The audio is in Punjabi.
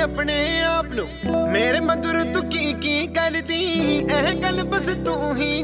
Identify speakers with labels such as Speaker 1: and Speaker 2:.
Speaker 1: अपने आप नु मेरे मगर तू की कर दी, एह गल बस तू ही